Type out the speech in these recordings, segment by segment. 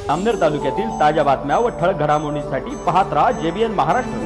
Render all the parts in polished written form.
अमनेर तालुक्यातील ताज्या बातम्या व ठळक घडामोडींसाठी पाहत राहा JBN महाराष्ट्र।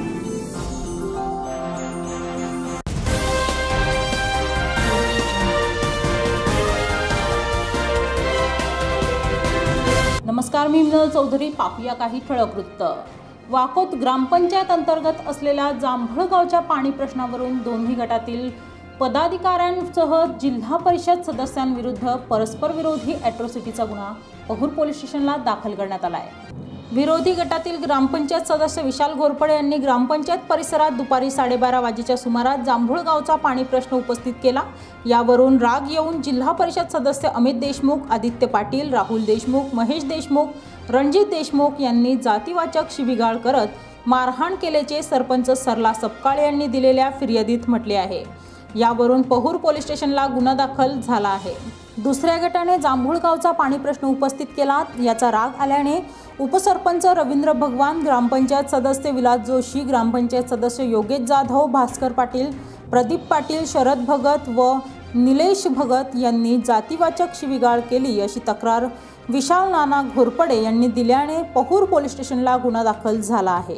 नमस्कार, मी मिनल चौधरी। पाहूया काही ठळक वृत्त। वाकोत ग्रामपंचायत अंतर्गत असलेल्या जांभळगावच्या पाणी प्रश्नावरून दोन्ही गटातील पदाधिकाऱ्यांसह जिल्हा परिषद सदस्यांविरुद्ध परस्पर विरोधी अॅट्रॉसिटीचा गुन्हा पहूर पोलीस स्टेशनला दाखल करण्यात आला आहे। विरोधी गटातील ग्रामपंचायत सदस्य विशाल घोरपडे यांनी ग्रामपंचायत परिसरात दुपारी 12:30 वाजेच्या सुमारास जांभूळगावचा पाणी प्रश्न उपस्थित केला। यावरून राग येऊन जिल्हा परिषद सदस्य अमित देशमुख, आदित्य पाटील, राहुल देशमुख, महेश देशमुख, रणजित देशमुख यांनी जातीवाचक शिवीगाळ करत मारहाण केल्याचे सरपंच सरला सपकाळे यांनी दिलेल्या फिर्यादीत म्हटले आहे। यावरून पहूर पोलीस स्टेशनला गुन्हा दाखल झाला आहे। दुसऱ्या गटाने जांभूळगावचा पाणी प्रश्न उपस्थित केला। याचा राग आल्याने उपसरपंच रवींद्र भगवान, ग्रामपंचायत सदस्य विलास जोशी, ग्रामपंचायत सदस्य योगेश जाधव, भास्कर पाटील, प्रदीप पाटील, शरद भगत व निलेश भगत यांनी जातीवाचक शिवीगाळ केली अशी तक्रार विशाल नाना घोरपडे यांनी दिल्याने पहूर पोलीस स्टेशनला गुन्हा दाखल झाला आहे।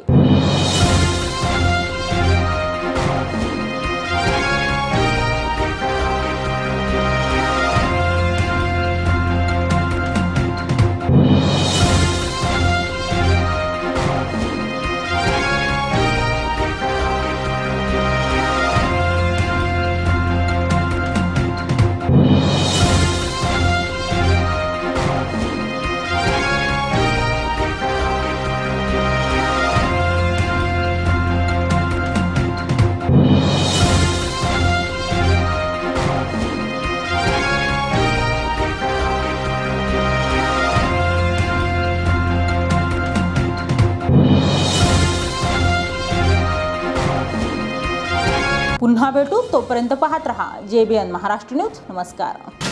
पुन्हा भेटू, तोपर्यंत पाहत रहा JBN महाराष्ट्र न्यूज। नमस्कार।